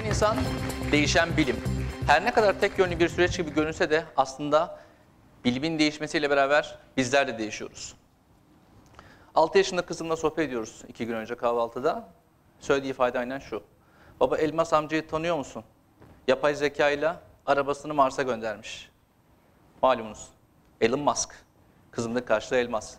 Değişen insan, değişen bilim. Her ne kadar tek yönlü bir süreç gibi görünse de aslında bilimin değişmesiyle beraber bizler de değişiyoruz. 6 yaşında kızımla sohbet ediyoruz 2 gün önce kahvaltıda. Söylediği ifade aynen şu. Baba, Elmas amcayı tanıyor musun? Yapay zekayla arabasını Mars'a göndermiş. Malumunuz. Elon Musk. Kızımda karşıda Elmas.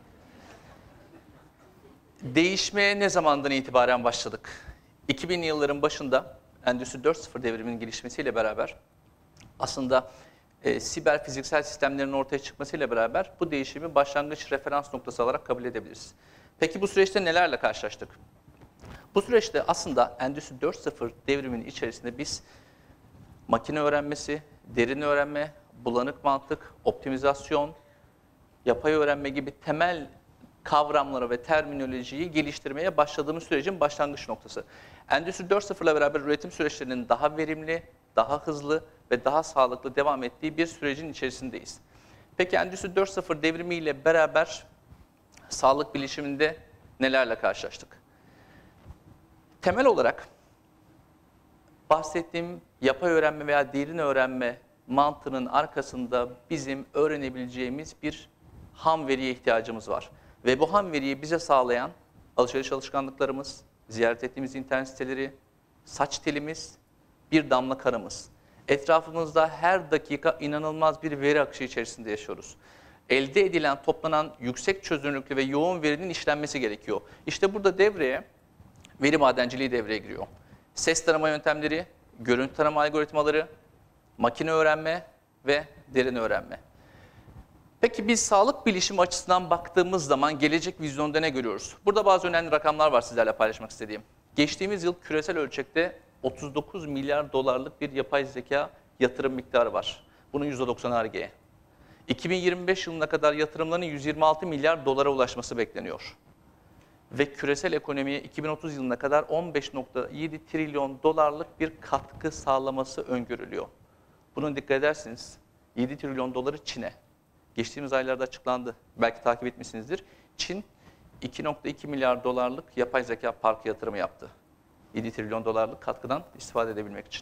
Değişmeye ne zamandan itibaren başladık? 2000'li yılların başında Endüstri 4.0 devriminin gelişmesiyle beraber aslında siber fiziksel sistemlerin ortaya çıkmasıyla beraber bu değişimi başlangıç referans noktası olarak kabul edebiliriz. Peki bu süreçte nelerle karşılaştık? Bu süreçte aslında Endüstri 4.0 devriminin içerisinde biz makine öğrenmesi, derin öğrenme, bulanık mantık, optimizasyon, yapay öğrenme gibi temel kavramları ve terminolojiyi geliştirmeye başladığımız sürecin başlangıç noktası. Endüstri 4.0 ile beraber üretim süreçlerinin daha verimli, daha hızlı ve daha sağlıklı devam ettiği bir sürecin içerisindeyiz. Peki Endüstri 4.0 devrimiyle beraber sağlık bilişiminde nelerle karşılaştık? Temel olarak bahsettiğim yapay öğrenme veya derin öğrenme mantığının arkasında bizim öğrenebileceğimiz bir ham veriye ihtiyacımız var. Ve bu ham veriyi bize sağlayan alışveriş alışkanlıklarımız, ziyaret ettiğimiz internet siteleri, saç telimiz, bir damla kanımız. Etrafımızda her dakika inanılmaz bir veri akışı içerisinde yaşıyoruz. Elde edilen, toplanan yüksek çözünürlüklü ve yoğun verinin işlenmesi gerekiyor. İşte burada devreye veri madenciliği devreye giriyor. Ses tarama yöntemleri, görüntü tarama algoritmaları, makine öğrenme ve derin öğrenme. Peki biz sağlık bilişimi açısından baktığımız zaman gelecek vizyonda ne görüyoruz? Burada bazı önemli rakamlar var sizlerle paylaşmak istediğim. Geçtiğimiz yıl küresel ölçekte 39 milyar dolarlık bir yapay zeka yatırım miktarı var. Bunun %90'ı Ar-Ge'ye. 2025 yılına kadar yatırımların 126 milyar dolara ulaşması bekleniyor. Ve küresel ekonomiye 2030 yılına kadar 15,7 trilyon dolarlık bir katkı sağlaması öngörülüyor. Bunun dikkat ederseniz 7 trilyon doları Çin'e. Geçtiğimiz aylarda açıklandı. Belki takip etmişsinizdir. Çin 2,2 milyar dolarlık yapay zeka parkı yatırımı yaptı. 7 trilyon dolarlık katkıdan istifade edebilmek için.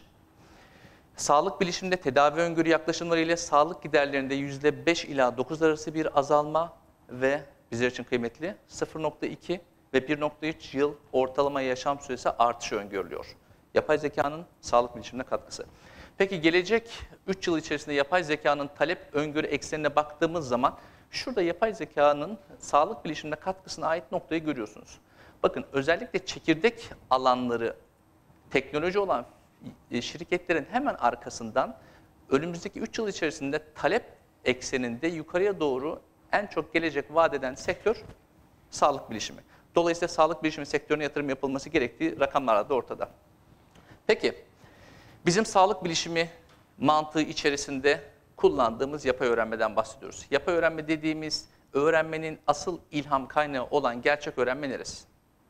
Sağlık bilişiminde tedavi öngörü yaklaşımları ile sağlık giderlerinde %5 ila 9 arası bir azalma ve bizler için kıymetli 0,2 ve 1,3 yıl ortalama yaşam süresi artışı öngörülüyor. Yapay zekanın sağlık bilişimine katkısı. Peki gelecek 3 yıl içerisinde yapay zekanın talep öngörü eksenine baktığımız zaman şurada yapay zekanın sağlık bilişimine katkısına ait noktayı görüyorsunuz. Bakın özellikle çekirdek alanları teknoloji olan şirketlerin hemen arkasından önümüzdeki 3 yıl içerisinde talep ekseninde yukarıya doğru en çok gelecek vaat eden sektör sağlık bilişimi. Dolayısıyla sağlık bilişimi sektörüne yatırım yapılması gerektiği rakamlar da ortada. Peki bizim sağlık bilişimi mantığı içerisinde kullandığımız yapay öğrenmeden bahsediyoruz. Yapay öğrenme dediğimiz öğrenmenin asıl ilham kaynağı olan gerçek öğrenme neresi?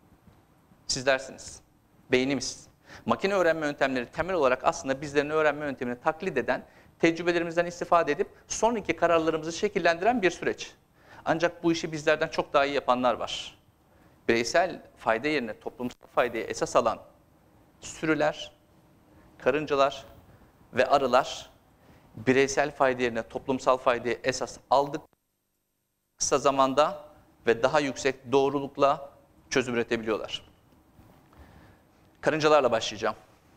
Siz dersiniz. Beynimiz. Makine öğrenme yöntemleri temel olarak aslında bizlerin öğrenme yöntemini taklit eden, tecrübelerimizden istifade edip sonraki kararlarımızı şekillendiren bir süreç. Ancak bu işi bizlerden çok daha iyi yapanlar var. Bireysel fayda yerine toplumsal faydayı esas alan sürüler, karıncalar ve arılar bireysel fayda yerine toplumsal faydayı esas aldık. Kısa zamanda ve daha yüksek doğrulukla çözüm üretebiliyorlar. Karıncalarla başlayacağım.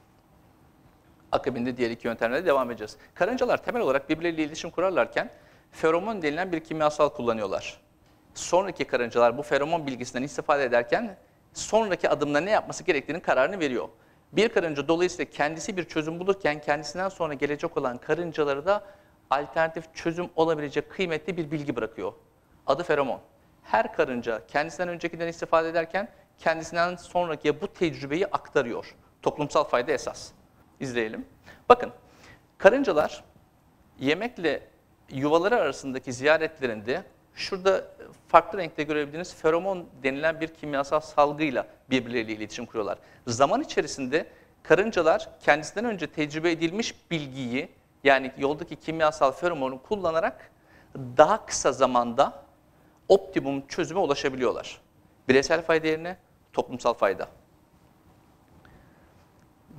Akabinde diğer iki yöntemlerle devam edeceğiz. Karıncalar temel olarak birbirleriyle iletişim kurarlarken feromon denilen bir kimyasal kullanıyorlar. Sonraki karıncalar bu feromon bilgisinden istifade ederken sonraki adımda ne yapması gerektiğinin kararını veriyor. Bir karınca dolayısıyla kendisi bir çözüm bulurken kendisinden sonra gelecek olan karıncaları da alternatif çözüm olabilecek kıymetli bir bilgi bırakıyor. Adı feromon. Her karınca kendisinden öncekinden istifade ederken kendisinden sonrakiye bu tecrübeyi aktarıyor. Toplumsal fayda esas. İzleyelim. Bakın, karıncalar yemekle yuvaları arasındaki ziyaretlerinde şurada farklı renkte görebildiğiniz feromon denilen bir kimyasal salgıyla birbirleriyle iletişim kuruyorlar. Zaman içerisinde karıncalar kendisinden önce tecrübe edilmiş bilgiyi, yani yoldaki kimyasal feromonu kullanarak daha kısa zamanda optimum çözüme ulaşabiliyorlar. Bireysel fayda yerine toplumsal fayda.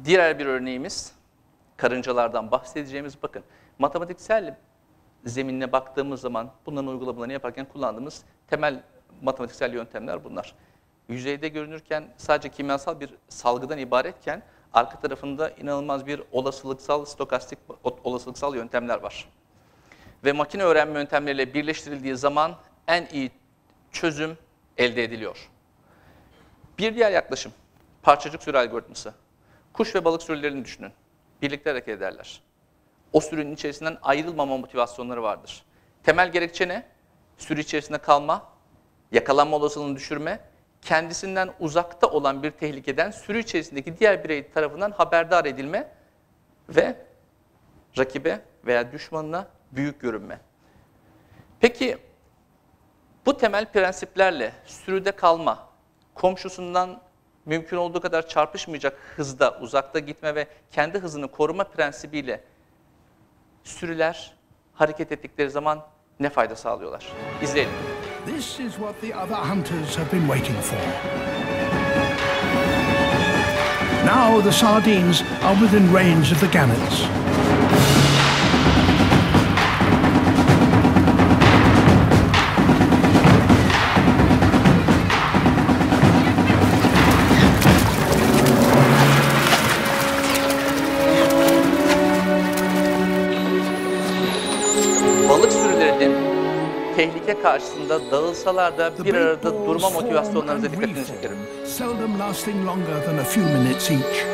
Diğer bir örneğimiz, karıncalardan bahsedeceğimiz, bakın matematiksel zeminine baktığımız zaman bunların uygulamalarını yaparken kullandığımız temel matematiksel yöntemler bunlar. Yüzeyde görünürken sadece kimyasal bir salgıdan ibaretken arka tarafında inanılmaz bir olasılıksal, stokastik olasılıksal yöntemler var. Ve makine öğrenme yöntemleriyle birleştirildiği zaman en iyi çözüm elde ediliyor. Bir diğer yaklaşım, parçacık sürü algoritması. Kuş ve balık sürülerini düşünün. Birlikte hareket ederler. O sürünün içerisinden ayrılmama motivasyonları vardır. Temel gerekçe ne? Sürü içerisinde kalma, yakalanma olasılığını düşürme, kendisinden uzakta olan bir tehlikeden sürü içerisindeki diğer birey tarafından haberdar edilme ve rakibe veya düşmanına büyük görünme. Peki bu temel prensiplerle sürüde kalma, komşusundan mümkün olduğu kadar çarpışmayacak hızda uzakta gitme ve kendi hızını koruma prensibiyle sürüler hareket ettikleri zaman ne fayda sağlıyorlar? İzleyelim. This is what the other hunters have been waiting for. Now the sardines are within range of the gannets. Balık sürülerinin tehlike karşısında dağılsalar da bir arada durma motivasyonlarınıza dikkatini çekerim. Seldom lasting longer than a few minutes each.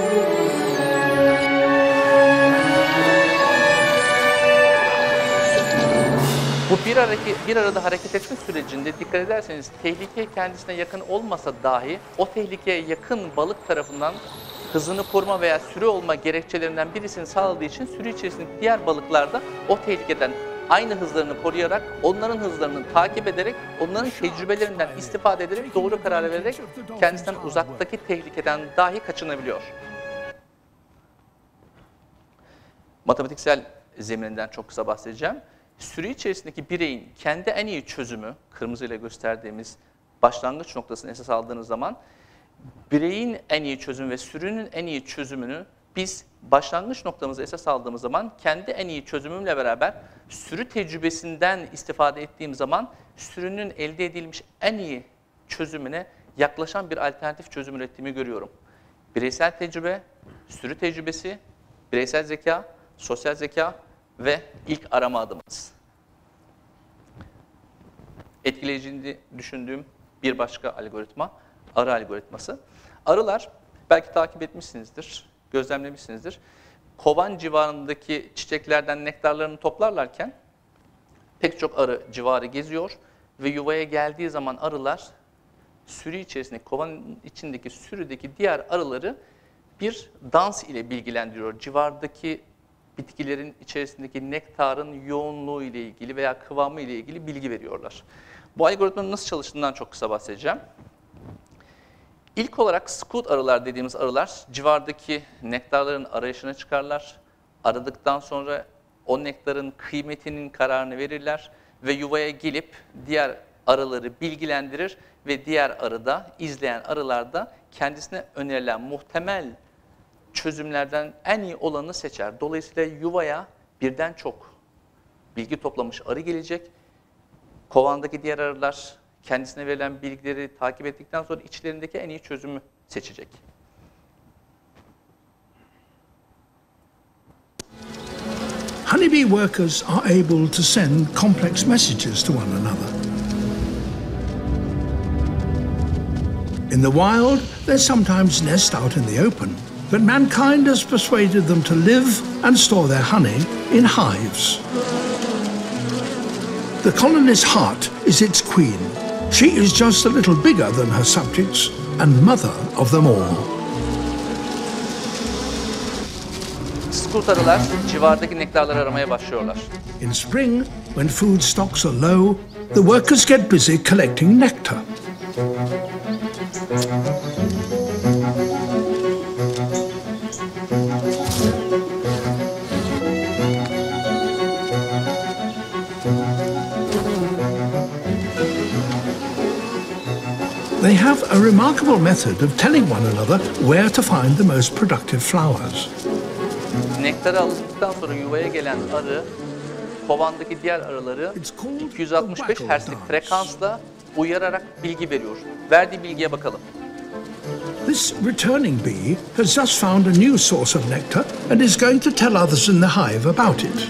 Bu bir arada hareket etme sürecinde dikkat ederseniz tehlike kendisine yakın olmasa dahi o tehlikeye yakın balık tarafından hızını koruma veya sürü olma gerekçelerinden birisini sağladığı için sürü içerisindeki diğer balıklar da o tehlikeden aynı hızlarını koruyarak, onların hızlarını takip ederek, onların tecrübelerinden istifade ederek, doğru karar vererek kendisinden uzaktaki tehlikeden dahi kaçınabiliyor. Matematiksel zemininden çok kısa bahsedeceğim. Sürü içerisindeki bireyin kendi en iyi çözümü, kırmızıyla gösterdiğimiz başlangıç noktasını esas aldığınız zaman, bireyin en iyi çözümü ve sürünün en iyi çözümünü biz başlangıç noktamızı esas aldığımız zaman kendi en iyi çözümümle beraber sürü tecrübesinden istifade ettiğim zaman sürünün elde edilmiş en iyi çözümüne yaklaşan bir alternatif çözüm ürettiğimi görüyorum. Bireysel tecrübe, sürü tecrübesi, bireysel zeka, sosyal zeka ve ilk arama adımımız. Etkileyiciliğini düşündüğüm bir başka algoritma, arı algoritması. Arılar, belki takip etmişsinizdir, gözlemlemişsinizdir. Kovan civarındaki çiçeklerden nektarlarını toplarlarken pek çok arı civarı geziyor ve yuvaya geldiği zaman arılar sürü içerisindeki, kovanın içindeki sürüdeki diğer arıları bir dans ile bilgilendiriyor. Civardaki bitkilerin içerisindeki nektarın yoğunluğu ile ilgili veya kıvamı ile ilgili bilgi veriyorlar. Bu algoritmanın nasıl çalıştığından çok kısa bahsedeceğim. İlk olarak scout arılar dediğimiz arılar civardaki nektarların arayışına çıkarlar. Aradıktan sonra o nektarın kıymetinin kararını verirler ve yuvaya gelip diğer arıları bilgilendirir ve diğer arıda, izleyen arılarda kendisine önerilen muhtemel çözümlerden en iyi olanı seçer. Dolayısıyla yuvaya birden çok bilgi toplamış arı gelecek. Kovandaki diğer arılar kendisine verilen bilgileri takip ettikten sonra içlerindeki en iyi çözümü seçecek. Honeybee workers are able to send complex messages to one another. In the wild, they sometimes nest out in the open, but mankind has persuaded them to live and store their honey in hives. The colony's heart is its queen. She is just a little bigger than her subjects and mother of them all. Scout arılar civardaki nektarları aramaya başlıyorlar. In spring, when food stocks are low, the workers get busy collecting nectar. They have a remarkable method of telling one another where to find the most productive flowers. Nektarı aldıktan sonra yuvaya gelen arı, kovandaki diğer arıları 265 Hz'lik frekansla uyararak bilgi veriyor. Verdiği bilgiye bakalım. This returning bee has just found a new source of nectar and is going to tell others in the hive about it.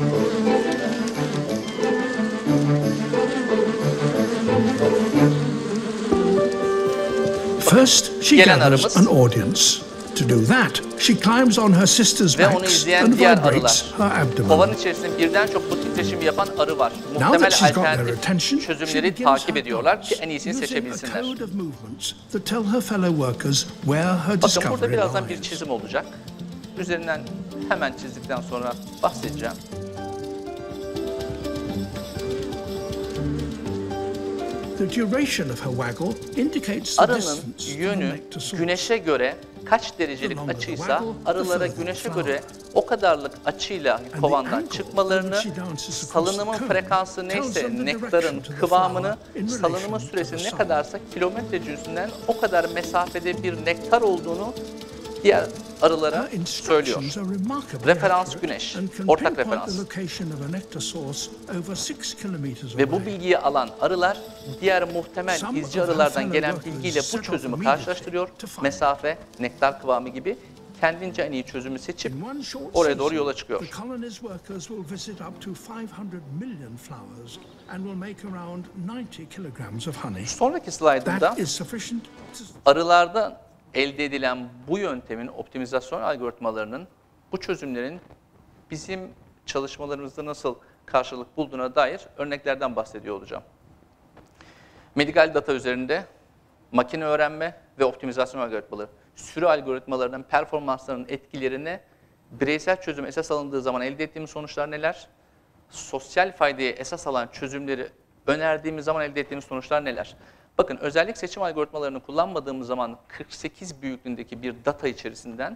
First, she Gelen gathers arımız. an audience. To do that, she climbs on her sister's Ve onu backs izleyen and diğer vibrates arılar. her abdomen. Kovanın içerisinde birden çok bu titreşimi yapan arı var. Now that Muhtemel she's got their alternatif attention, she çözümleri begins takip her ediyorlar ki dance, en iyisini using a seçebilsinler. code of movements that tell her fellow workers where her Bakın burada discovery birazdan bir lies. çizim olacak. Üzerinden hemen çizdikten sonra bahsedeceğim. The duration of her waggle indicates the Arının distance from the yönü nectar source. güneşe göre kaç derecelik açıysa arılara güneşe göre o kadarlık açıyla kovandan çıkmalarını, salınımın frekansı neyse nektarın kıvamını, salınımın süresi ne kadarsa kilometre cinsinden o kadar mesafede bir nektar olduğunu diğer arılara Her söylüyor. instructions are remarkably Referans accurate güneş, and can ortak pinpoint referans. the location of a nectar source over 6 kilometers Ve bu away. bilgiyi alan arılar diğer muhtemel Some izci of her arılardan fellow gelen workers bilgiyle bu set off çözümü immediately karşılaştırıyor. to find Mesafe, nektar kıvamı gibi kendince en iyi çözümü seçip In one short oraya doğru season, yola çıkıyor. The colony's workers will visit up to 500 million flowers and will make around 90 kilograms of honey. Sonraki slaydımda That is sufficient to arılarda elde edilen bu yöntemin, optimizasyon algoritmalarının, bu çözümlerin bizim çalışmalarımızda nasıl karşılık bulduğuna dair örneklerden bahsediyor olacağım. Medikal data üzerinde makine öğrenme ve optimizasyon algoritmaları, sürü algoritmalarının performanslarının etkilerine bireysel çözüm esas alındığı zaman elde ettiğimiz sonuçlar neler? Sosyal faydaya esas alan çözümleri önerdiğimiz zaman elde ettiğimiz sonuçlar neler? Bakın özellik seçim algoritmalarını kullanmadığımız zaman 48 büyüklüğündeki bir data içerisinden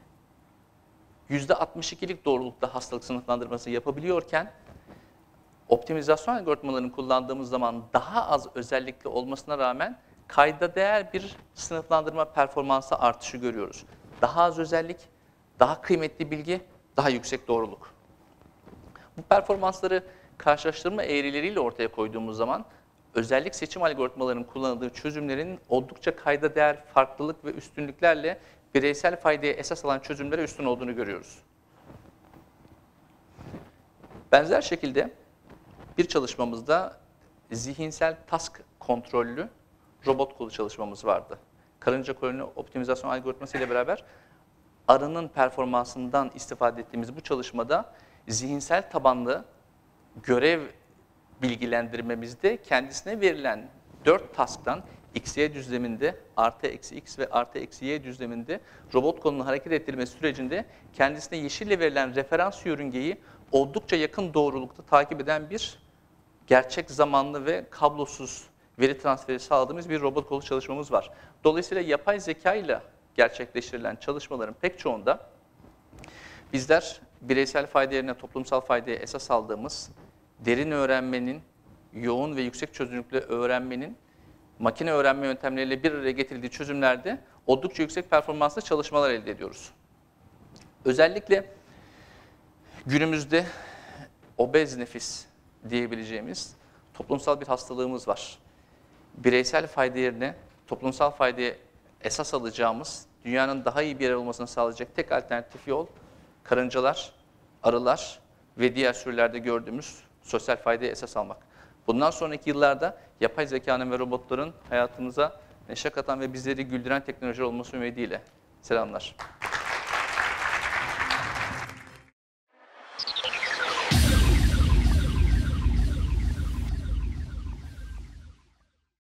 %62'lik doğrulukta hastalık sınıflandırması yapabiliyorken optimizasyon algoritmalarını kullandığımız zaman daha az özellikli olmasına rağmen kayda değer bir sınıflandırma performansı artışı görüyoruz. Daha az özellik, daha kıymetli bilgi, daha yüksek doğruluk. Bu performansları karşılaştırma eğrileriyle ortaya koyduğumuz zaman özellik seçim algoritmalarının kullanıldığı çözümlerin oldukça kayda değer farklılık ve üstünlüklerle bireysel faydaya esas alan çözümlere üstün olduğunu görüyoruz. Benzer şekilde bir çalışmamızda zihinsel task kontrollü robot kolu çalışmamız vardı. Karınca koloni optimizasyon algoritması ile beraber arının performansından istifade ettiğimiz bu çalışmada zihinsel tabanlı görev bilgilendirmemizde kendisine verilen 4 task'tan x-y düzleminde artı eksi x ve artı eksi y düzleminde robot kolunun hareket ettirilmesi sürecinde kendisine yeşille verilen referans yörüngeyi oldukça yakın doğrulukta takip eden bir gerçek zamanlı ve kablosuz veri transferi sağladığımız bir robot kolu çalışmamız var. Dolayısıyla yapay zeka ile gerçekleştirilen çalışmaların pek çoğunda bizler bireysel fayda yerine toplumsal faydaya esas aldığımız derin öğrenmenin, yoğun ve yüksek çözünürlüklü öğrenmenin makine öğrenme yöntemleriyle bir araya getirildiği çözümlerde oldukça yüksek performanslı çalışmalar elde ediyoruz. Özellikle günümüzde obez nefis diyebileceğimiz toplumsal bir hastalığımız var. Bireysel fayda yerine toplumsal faydaya esas alacağımız, dünyanın daha iyi bir yer olmasını sağlayacak tek alternatif yol karıncalar, arılar ve diğer sürülerde gördüğümüz sosyal faydaya esas almak. Bundan sonraki yıllarda yapay zekanın ve robotların hayatımıza neşe katan ve bizleri güldüren teknoloji olması ümidiyle. Selamlar.